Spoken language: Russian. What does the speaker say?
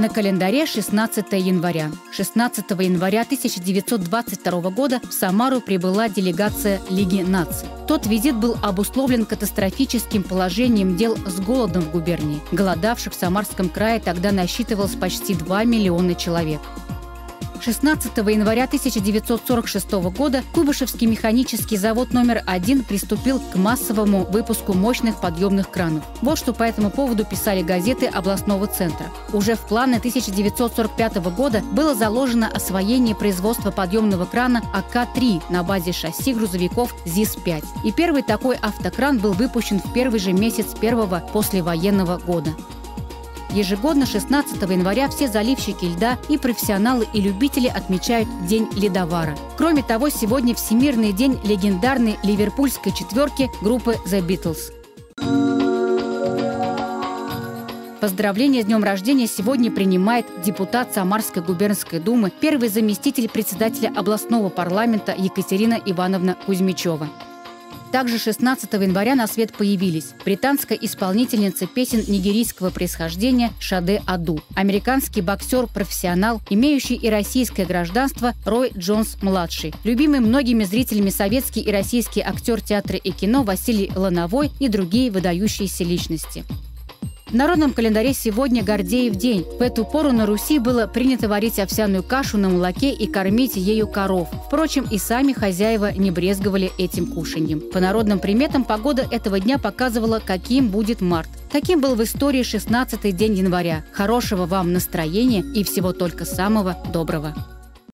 На календаре 16 января. 16 января 1922 года в Самару прибыла делегация Лиги наций. Тот визит был обусловлен катастрофическим положением дел с голодом в губернии. Голодавших в Самарском крае тогда насчитывалось почти 2 миллиона человек. 16 января 1946 года Куйбышевский механический завод номер 1 приступил к массовому выпуску мощных подъемных кранов. Вот что по этому поводу писали газеты областного центра. Уже в планы 1945 года было заложено освоение производства подъемного крана АК-3 на базе шасси грузовиков ЗИС-5. И первый такой автокран был выпущен в первый же месяц первого послевоенного года. Ежегодно 16 января все заливщики льда и профессионалы и любители отмечают День ледовара. Кроме того, сегодня Всемирный день легендарной ливерпульской четверки группы The Beatles. Поздравления с днем рождения сегодня принимает депутат Самарской губернской думы, первый заместитель председателя областного парламента Екатерина Ивановна Кузьмичева. Также 16 января на свет появились британская исполнительница песен нигерийского происхождения Шаде Аду, американский боксер-профессионал, имеющий и российское гражданство Рой Джонс-младший, любимый многими зрителями советский и российский актер театра и кино Василий Лановой и другие выдающиеся личности. В народном календаре сегодня Гордеев день. В эту пору на Руси было принято варить овсяную кашу на молоке и кормить ею коров. Впрочем, и сами хозяева не брезговали этим кушаньем. По народным приметам погода этого дня показывала, каким будет март. Таким был в истории 16-й день января. Хорошего вам настроения и всего только самого доброго.